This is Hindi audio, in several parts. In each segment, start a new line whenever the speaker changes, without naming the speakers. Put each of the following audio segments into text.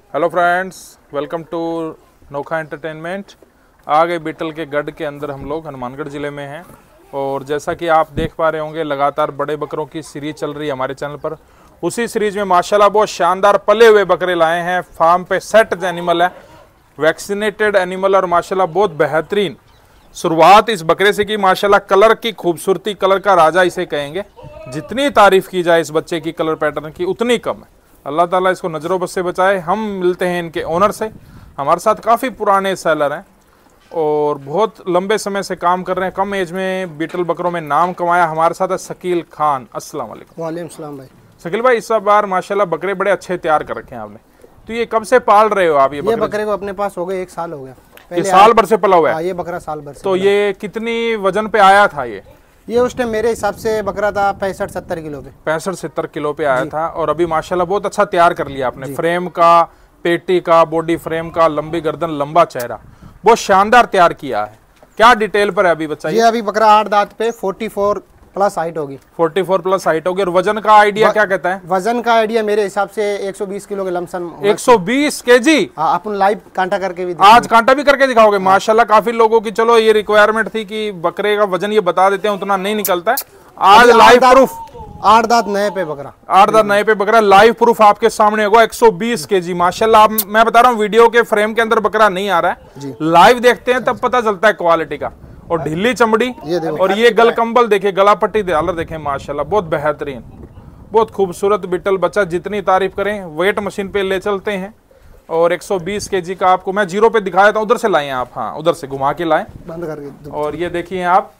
Hello friends, welcome to Nokha entertainment. आ गए बीटल के गढ़ के अंदर, हम लोग हनुमानगढ़ ज़िले में हैं। और जैसा कि आप देख पा रहे होंगे, लगातार बड़े बकरों की सीरीज चल रही है हमारे चैनल पर। उसी सीरीज में माशाल्लाह बहुत शानदार पले हुए बकरे लाए हैं। फार्म पे सेट एनिमल है, वैक्सीनेटेड एनिमल, और माशाल्लाह बहुत बेहतरीन शुरुआत इस बकरे से की। माशाल्लाह कलर की खूबसूरती, कलर का राजा इसे कहेंगे। जितनी तारीफ की जाए इस बच्चे की कलर पैटर्न की उतनी कम है। अल्लाह ताला इसको नजरों बद से बचाए। हम मिलते हैं इनके ओनर से। हमारे साथ काफ़ी पुराने सेलर हैं और बहुत लंबे समय से काम कर रहे हैं। कम एज में बीटल बकरों में नाम कमाया। हमारे साथ है शकील खान। अस्सलाम वालेकुम।
वालेकुम सलाम भाई।
शकील भाई, इस बार माशाल्लाह बकरे बड़े अच्छे तैयार कर रखे हैं आपने। तो ये कब से पाल रहे हो आप? ये
बकरे को अपने पास हो गए 1 साल हो गया।
ये साल भर से पला हुआ है?
ये बकरा साल भर से।
तो ये कितनी वजन पे आया था? ये
उस टाइम मेरे हिसाब से बकरा था 65-70 किलो पे।
65-70 किलो पे आया था। और अभी माशाल्लाह बहुत अच्छा तैयार कर लिया आपने। फ्रेम का, पेटी का, बॉडी फ्रेम का, लंबी गर्दन, लंबा चेहरा, बहुत शानदार तैयार किया है। क्या डिटेल पर है अभी बच्चा?
ये अभी बकरा 8 दांत पे 44 प्लस हाइट होगी।
44 प्लस हाइट होगी। और वजन का आइडिया क्या कहता है?
वजन का आइडिया मेरे हिसाब से 120 किलो के लमसम।
120 केजी?
हाँ, अपन लाइव कांटा करके भी
आज कांटा भी करके दिखाओगे? माशाल्लाह काफी लोगों की चलो ये रिक्वायरमेंट थी कि बकरे का वजन ये बता देते हैं, उतना नहीं निकलता है। आज लाइव प्रूफ।
8 दांत नए पे बकरा।
8 दांत नए पे बकरा, लाइव प्रूफ आपके सामने होगा। 120 केजी माशाल्लाह। आप, मैं बता रहा हूँ, वीडियो के फ्रेम के अंदर बकरा नहीं आ रहा है, लाइव देखते हैं तब पता चलता है क्वालिटी का। और ढीली चमड़ी, और ये गल कंबल देखे, गला पट्टी डालर देखे, माशाल्लाह बहुत बेहतरीन, बहुत खूबसूरत बीटल बच्चा। जितनी तारीफ करें। वेट मशीन पे ले चलते हैं। और 120 केजी का आपको मैं जीरो पे दिखाया था। उधर से लाए आप? हाँ, उधर से घुमा के लाए,
बंद करके।
और ये देखिए आप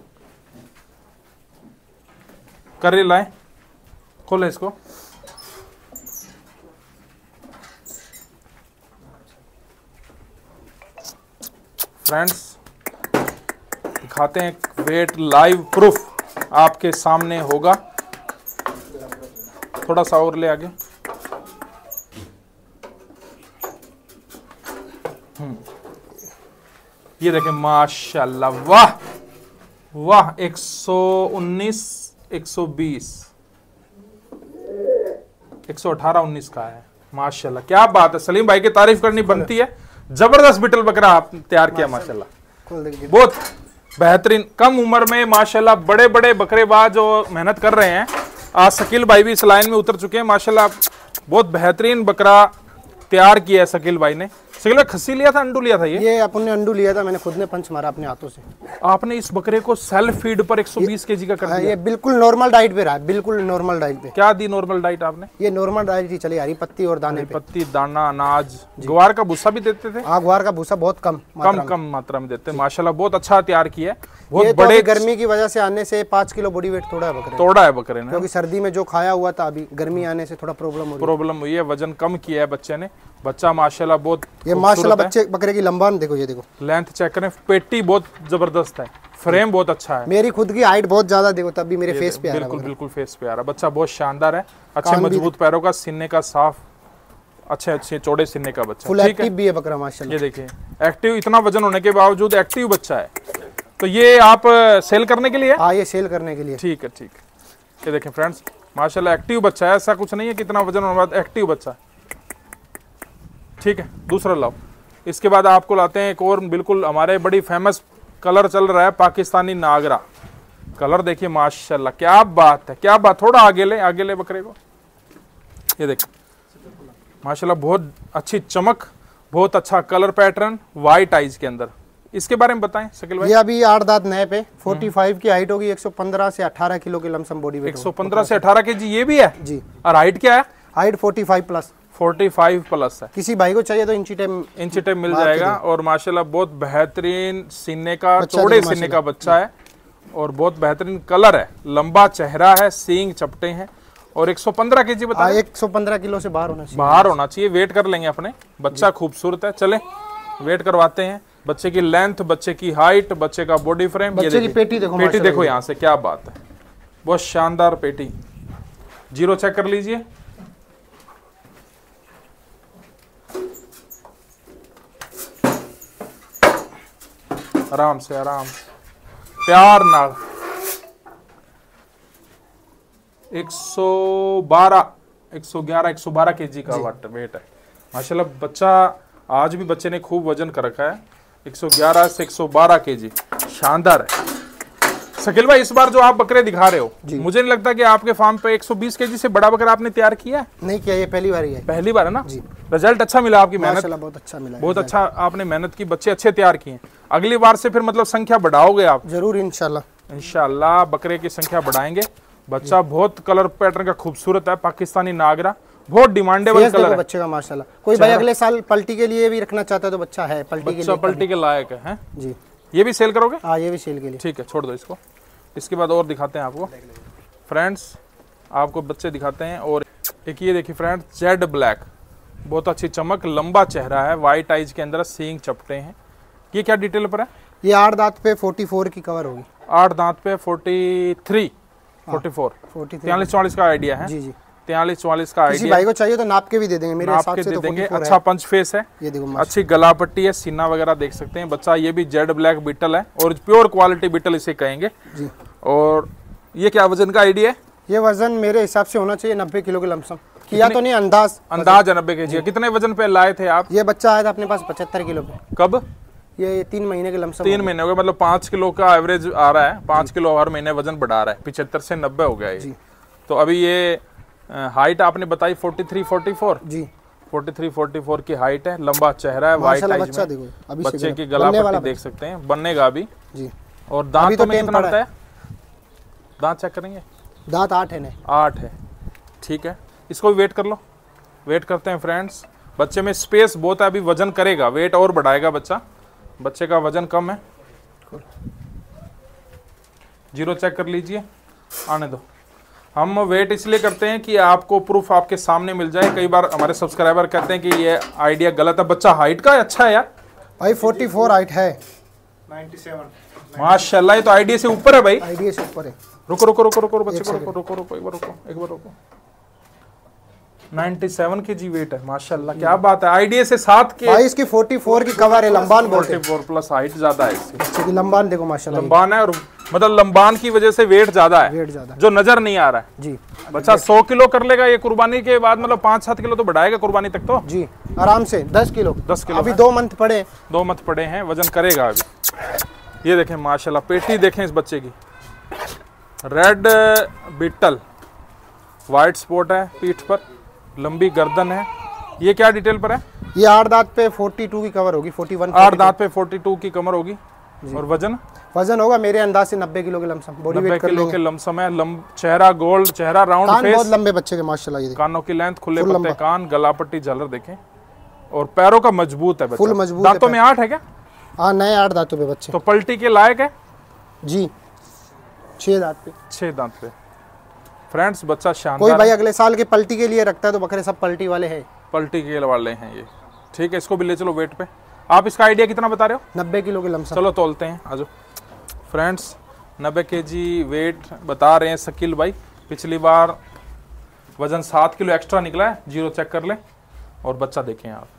कर लाए। खोले इसको। फ्रेंड्स दिखाते हैं, वेट लाइव प्रूफ आपके सामने होगा। थोड़ा सा और ले आगे। ये देखें माशाल्लाह, वाह वाह। 119, 120, 118, 19 का है। माशाल्लाह क्या बात है। सलीम भाई की तारीफ करनी बनती है। जबरदस्त बीटल बकरा आप तैयार किया माशाल्लाह, बहुत बेहतरीन। कम उम्र में माशाल्लाह बड़े बड़े बकरेबाज जो मेहनत कर रहे हैं। आज शकील भाई भी इस लाइन में उतर चुके हैं माशाल्लाह। बहुत बेहतरीन बकरा तैयार किया है शकील भाई ने। शकील भाई, खस्सी लिया था, अंडू लिया था? ये
अपन ने अंडू लिया था, मैंने खुद ने पंच मारा अपने हाथों से।
आपने इस बकरे को सेल्फ फीड पर 120 केजी का कर दिया?
ये बिल्कुल नॉर्मल डाइट पे रहा है, बिल्कुल नॉर्मल डाइट पे।
क्या दी नॉर्मल डाइट आपने?
ये नॉर्मल डाइट ही चली आ रही, पत्ती और दाने पे।
पत्ती, दाना, अनाज, ग्वार का भूसा भी देते थे?
हाँ, ग्वार का भूसा बहुत कम
मात्रा में देते हैं। माशाल्लाह बहुत अच्छा तैयार किया है। बहुत
बड़े तो गर्मी की वजह से आने से 5 किलो बॉडी वेट तोड़ा है बकरे ने, क्योंकि सर्दी में जो खाया हुआ था, अभी गर्मी आने से थोड़ा प्रॉब्लम हुई
है। वजन कम किया है बच्चे ने। बच्चा माशाल्लाह बहुत,
ये माशाल्लाह बच्चे बकरे की लंबान देखो, ये देखो
लेंथ चेक करें। पेटी बहुत जबरदस्त है, फ्रेम बहुत अच्छा है।
मेरी खुद की हाइट बहुत ज्यादा देखो, तब भी मेरे फेस पे आ रहा है।
बिल्कुल फेस पे आ रहा है। बच्चा बहुत शानदार है। अच्छे मजबूत पैरों का, सीने का साफ, अच्छे चौड़े सीने का बच्चा।
फुल एक्टिव भी है बकरा माशाल्लाह।
ये देखिए एक्टिव, इतना वजन होने के बावजूद एक्टिव बच्चा है। तो ये आप सेल करने के लिए?
हाँ, ये सेल करने के लिए।
ठीक है। ये देखें फ्रेंड्स, माशाल्लाह एक्टिव बच्चा है। ऐसा कुछ नहीं है कितना वजन होने के बाद एक्टिव बच्चा। ठीक है, दूसरा लाओ। इसके बाद आपको लाते हैं एक और, बिल्कुल हमारे बड़ी फेमस कलर चल रहा है, पाकिस्तानी नागरा कलर। देखिए माशाल्लाह क्या बात है, क्या बात। थोड़ा आगे ले बकरे को। ये देखो माशाल्लाह बहुत अच्छी चमक, बहुत अच्छा कलर पैटर्न, वाइट आइज के अंदर। इसके बारे में बताएं शकील भाई।
ये अभी 8 दांत नए पे 45 की हाइट होगी। 115 से 18 किलो के लमसम बॉडी वेट।
115 से 18 केजी ये भी है
जी।
और हाइट क्या है?
Height 45 plus.
45 प्लस है।
किसी भाई को चाहिए तो इंची टेप
मिल जाएगा। और माशाल्लाह बहुत बेहतरीन सीने का, चौड़े सीने का बच्चा है। और बहुत बेहतरीन कलर है, लंबा चेहरा है, सींग चपटे हैं। और 115 केजी बता।
115 किलो से बाहर होना चाहिए। वेट कर लेंगे अपने। बच्चा खूबसूरत है। चले वेट करवाते हैं। बच्चे की लेंथ, बच्चे की हाइट, बच्चे का बॉडी फ्रेम, बच्चे की पेटी देखो,
पेटी देखो यहाँ से, क्या बात है। बहुत शानदार पेटी। जीरो चेक कर लीजिए। आराम से प्यार नाल। 112, 111, 112 केजी का वेट है। माशाल्लाह बच्चा आज भी बच्चे ने खूब वजन कर रखा है, 111 से 112 केजी, शानदार है। शकील भाई इस बार जो आप बकरे दिखा रहे हो, मुझे नहीं लगता कि आपके फार्म पे 120 केजी से बड़ा बकरा आपने तैयार किया है।
नहीं किया, ये पहली बार ही है।
पहली बार है ना जी। रिजल्ट अच्छा मिला, आपकी मेहनत
बहुत अच्छा मिला,
बहुत अच्छा आपने मेहनत की, बच्चे अच्छे तैयार किए। अगली बार से फिर मतलब संख्या बढ़ाओगे आप?
जरूर, इंशाल्लाह।
इंशाल्लाह बकरे की संख्या बढ़ाएंगे। बच्चा बहुत कलर पैटर्न का खूबसूरत है, पाकिस्तानी नागरा, बहुत डिमांडेबल कलर है
बच्चे का माशाल्लाह। कोई भाई अगले साल पलटी के लिए भी रखना चाहता है तो बच्चा है पलटी के लिए,
पलटी के लायक है
जी।
ये भी सेल करोगे?
हाँ, ये भी सेल के लिए।
ठीक है, छोड़ दो इसको। इसके बाद और दिखाते हैं आपको फ्रेंड्स, आपको बच्चे दिखाते हैं। और एक ये देखिए फ्रेंड्स, जेड ब्लैक, बहुत अच्छी चमक, लंबा चेहरा है, वाइट आइज के अंदर सींग चपटे हैं। ये क्या डिटेल पर है?
ये 8 दांत पे 44 की कवर होगी।
8 दांत पे 43 44 43-44 का आइडिया है जी। 43-44 का आइडिया।
किसी भाई को चाहिए तो नाप के भी दे देंगे, मेरे हिसाब से तो 44 है।
अच्छा पंच फेस है,
ये देखो
अच्छी गला पट्टी है, सीना वगैरह देख सकते हैं। बच्चा ये भी जेड ब्लैक बीटल है और प्योर क्वालिटी बीटल इसे कहेंगे जी। और ये क्या वजन का आइडिया है?
ये वजन मेरे हिसाब से होना चाहिए 90 किलो के लमसम, किया तो नहीं, अंदाज
90 केजी। कितने वजन पे लाए थे आप?
ये बच्चा आया था अपने पास 75 किलो पे।
कब?
ये 3 महीने के लमसम।
3 महीने हो गए, मतलब 5 किलो का एवरेज आ रहा है, 5 किलो हर महीने वजन बढ़ा रहा है, 75 से 90 हो गया ये। तो अभी ये हाइट आपने बताई 43-44 जी, 43-44 की हाइट है, लंबा चेहरा है, वाइट आइज में, बच्चे की गला पट्टी देख सकते हैं, बनेगा अभी जी। और दांतों में कितना होता है? दांत चेक करेंगे,
दांत 8 है।
8 है, ठीक है। इसको भी वेट कर लो, वेट करते हैं फ्रेंड्स। बच्चे में स्पेस बहुत है, अभी वजन करेगा, वेट और बढ़ाएगा बच्चा, बच्चे का वजन कम है। जीरो चेक कर लीजिए, आने दो। हम वेट इसलिए करते हैं कि आपको प्रूफ आपके सामने मिल जाए। कई बार हमारे सब्सक्राइबर कहते हैं कि ये आइडिया गलत है। बच्चा हाइट का अच्छा है यार
भाई, 44 हाइट है,
97 माशाल्लाह, ये तो आइडिया से ऊपर है भाई,
आइडिया से ऊपर है।
रुको रुको रुको रुको बच्चे को, रुको रुको रुको, एक बार रुको। 97 केजी वेट है माशाल्लाह, क्या बात है। आइडिया से 7 के
भाई, इसकी 44 की कवर है, लंबान बोलते हैं।
44 प्लस हाइट ज्यादा है इसकी,
लंबान देखो माशाल्लाह,
लंबान है, और मतलब लंबान की वजह से वेट ज्यादा है,
वेट ज्यादा
जो नजर नहीं आ रहा है
जी।
बच्चा 100 किलो कर लेगा ये कुर्बानी के बाद, मतलब 5-7 किलो तो बढ़ाएगा कुर्बानी तक तो
जी, आराम से 10 किलो। अभी 2 मंथ पड़े,
2 मंथ पड़े हैं, वजन करेगा अभी। ये देखें माशाल्लाह, पेटी देखें इस बच्चे की, रेड बीटल, वाइट स्पॉट है पीठ पर, लंबी गर्दन है। ये क्या डिटेल पर है?
ये 8 दांत पे 42 की कवर होगी, 41
8 दांत पे 42 की कमर होगी। और वजन
होगा मेरे अंदाज से 90 किलो के लमसम, बॉडी वेट कर लेंगे।
के लमसम है, चेहरा गोल्ड, चेहरा राउंड फेस,
बहुत लंबे बच्चे के माशाल्लाह। ये
कानों की लेंथ, खुले पत्ते कान, गला पट्टी, झालर देखें, और पैरों का मजबूत है बच्चा,
फुल मजबूत।
दांतों में 8 है क्या?
हाँ, नए 8 दांतों पे बच्चे,
तो पलटी के लायक है
जी। 6 दांत पे,
6 दांत पे फ्रेंड्स, बच्चा शानदार।
कोई भाई अगले साल के पलटी के लिए रखता है तो बकरे सब पलटी वाले हैं,
पलटी के वाले हैं ये, ठीक है। इसको भी ले चलो वेट पे। आप इसका आइडिया कितना बता रहे हो?
90 किलो के लमसम।
चलो तोलते हैं, आ जाओ फ्रेंड्स। 90 केजी वेट बता रहे हैं शकील भाई। पिछली बार वजन 7 किलो एक्स्ट्रा निकला है, जीरो चेक कर ले। और बच्चा देखें आप,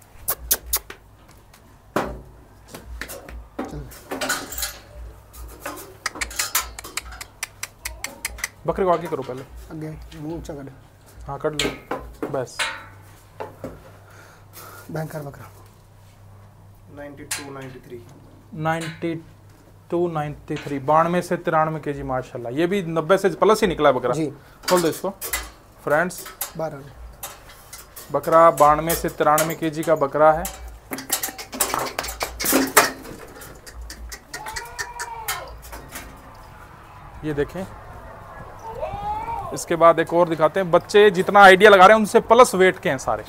बकरे को आगे करो पहले,
आगे मुंह ऊंचा कर,
हाँ कर लो बस।
बैंकर बकरा
92-93 92 से 93 केजी माशाल्लाह। ये भी 90 से प्लस ही निकला बकरा जी। खोल दो इसको फ्रेंड्स। बकरा 92 से 93 केजी का बकरा है। ये देखें। इसके बाद एक और दिखाते हैं। बच्चे जितना आइडिया लगा रहे हैं उनसे प्लस वेट के हैं सारे।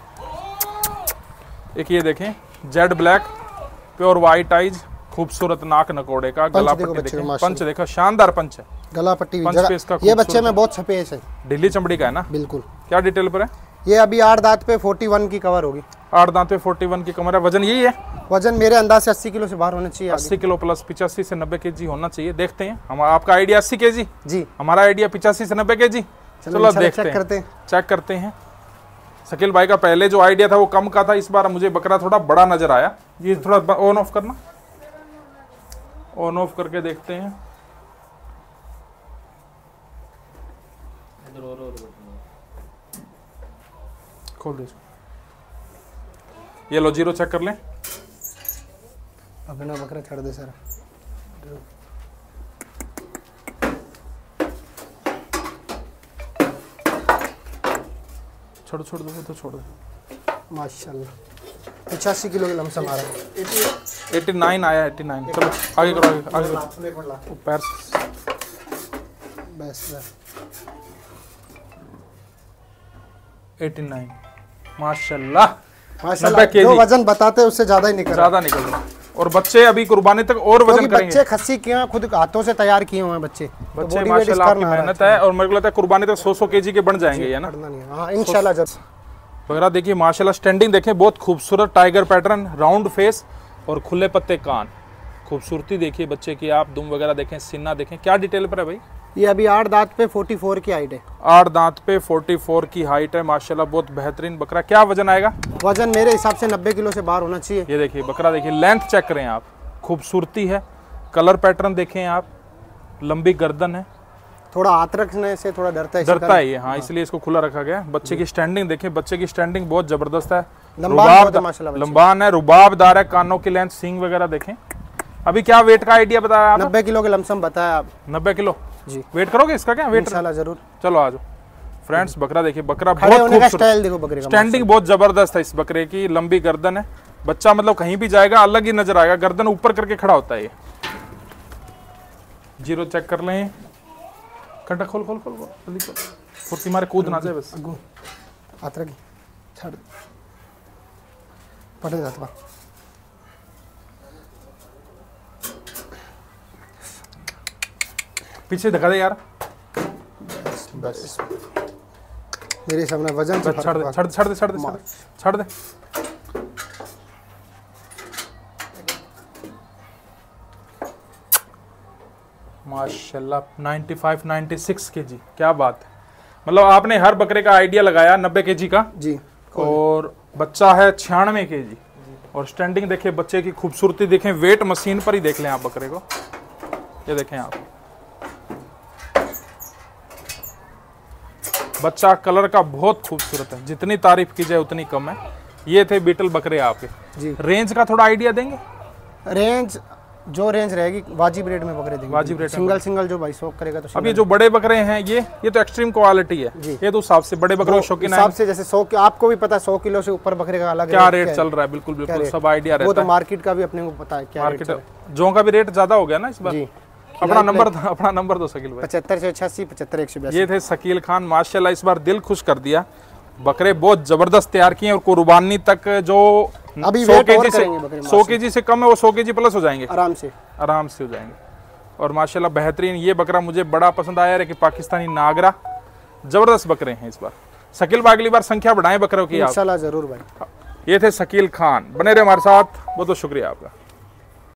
एक ये देखें, jet black, pure white eyes, खूबसूरत नाक नकोड़े का, गला पट्टी देखें, पंच देखो, शानदार पंच है,
गला पट्टी
पंच पे इसका।
ये बच्चे में बहुत छपेस है,
ढीली चमड़ी का है ना,
बिल्कुल।
क्या डिटेल पर है?
ये अभी 8 दांत पे 41 की कवर होगी।
8 दांत पे 41 की कमर है। वजन यही है?
वजन मेरे अंदाज से 80 किलो से बाहर होना चाहिए।
80 किलो प्लस 85 से 90 केजी होना चाहिए। देखते हैं। हम आपका आइडिया 80 केजी
जी,
हमारा आइडिया 85 से 90 केजी। चलो देखते हैं, चेक करते हैं। शकील भाई का पहले जो आइडिया था वो कम का था, इस बार मुझे बकरा थोड़ा बड़ा नजर आया। ये थोड़ा ऑन ऑफ करना, ऑन ऑफ करके देखते हैं। खोल दे। ये लो जीरो चेक कर लें।
अपना बकरा छोड़ दे सर।
छोड़ छोड़ दो, वो तो छोड़ दो।
माशाल्लाह 85 किलो के लमसम आ रहा है।
89 आया, 89। चलो आगे करो, आगे करो। पैर
बस बस
89 माशाल्लाह।
माशाल्लाह जो वजन बताते हैं उससे ज्यादा ही निकल
रहा है। और बच्चे अभी कुर्बानी तक और वजन करेंगे।
बच्चे खस्सी किए खुद हाथों से तैयार किए हुए हैं बच्चे
माशाल्लाह, आपकी मेहनत है। और मेरे को लगता है कुर्बानी तक 100 केजी के बन जाएंगे, है ना?
हाँ इंशाल्लाह जरूर।
वगैरह देखिए माशाल्लाह, स्टैंडिंग देखें, बहुत खूबसूरत टाइगर पैटर्न, राउंड फेस और खुले पत्ते कान। खूबसूरती देखिए बच्चे की, आप दुम वगैरह देखें, सीना देखें। क्या डिटेल पर है भाई?
ये अभी 8 दांत पे 44 की हाइट है।
8 दांत पे 44 की हाइट है माशाल्लाह, बहुत बेहतरीन बकरा। क्या वजन आएगा?
वजन मेरे हिसाब से 90 किलो से बाहर होना चाहिए।
ये देखिए बकरा, देखिए लेंथ चेक करें आप, खूबसूरती है, कलर पैटर्न देखें आप, लंबी गर्दन है।
थोड़ा हाथ रखने से थोड़ा डरता
है ये, हाँ, इसलिए इसको खुला रखा गया। बच्चे की स्टैंडिंग देखें, बच्चे की स्टैंडिंग बहुत जबरदस्त है, लंबान है, रुबाबदार है, कानों की लेंथ, सींग वगैरह देखें। अभी क्या वेट का आइडिया बताया?
90 किलो के लमसम बताया आप।
90 किलो
जी।
वेट करोगे इसका? क्या वेट?
इंशाल्लाह जरूर।
चलो आ जाओ फ्रेंड्स। बकरा देखिए, बकरा बहुत खूबसूरत,
देखो बकरे का
स्टैंडिंग बहुत जबरदस्त है इस बकरे की, लंबी गर्दन है। बच्चा मतलब कहीं भी जाएगा अलग ही नजर आएगा, गर्दन ऊपर करके खड़ा होता है ये। जीरो चेक कर लें। कंटा खोल खोल खोल जल्दी खोल, फुर्ती मारे कूद ना जाए बस।
हाथ रखी छाड़ पड़े जाता।
पीछे धक्का दे यार।
बस मेरे सामने वजन से
छड़ दे छड़ छड़ दे छड़ दे छड़ दे। माशाल्लाह 95-96 केजी, क्या बात है। मतलब आपने हर बकरे का आइडिया लगाया 90 केजी का
जी,
और बच्चा है 96 केजी। और स्टैंडिंग देखिए, बच्चे की खूबसूरती देखें, वेट मशीन पर ही देख लें आप बकरे को। ये देखें आप, बच्चा कलर का बहुत खूबसूरत है, जितनी तारीफ की जाए उतनी कम है। ये थे बीटल बकरे आपके जी। रेंज का थोड़ा आइडिया देंगे?
रेंज जो रेंज रहेगी वाजिब रेट में बकरे देंगे।
वाजिब रेट,
सिंगल जो भाई शौक करेगा तो।
अब ये जो बड़े बकरे हैं ये तो एक्सट्रीम क्वालिटी है ये तो हिसाब से बड़े बकरों के शौकीन
हिसाब से, जैसे 100 आपको भी पता है 100 किलो से ऊपर बकरे का अलग
क्या रेट चल रहा है। बिल्कुल बिल्कुल सब आइडिया रहता है।
वो तो मार्केट का भी अपने को पता है क्या
मार्केट जो का भी रेट ज्यादा हो गया ना इस बार। अपना नंबर दो शकील भाई।
75 85 182।
ये थे शकील खान, माशाल्लाह इस बार दिल खुश कर दिया। बकरे बहुत जबरदस्त तैयार किए और कुर्बानी तक जो
अभी
100 केजी से कम है वो 100 केजी प्लस हो जाएंगे, आराम से हो जाएंगे। और माशाल्लाह बेहतरीन ये बकरा मुझे बड़ा पसंद आया है कि पाकिस्तानी नागरा, जबरदस्त बकरे हैं इस बार। शकील भाई अगली बार संख्या बढ़ाएं बकरों की,
इंशाल्लाह जरूर भाई।
ये थे शकील खान, बने रहे हमारे साथ, बहुत बहुत शुक्रिया आपका।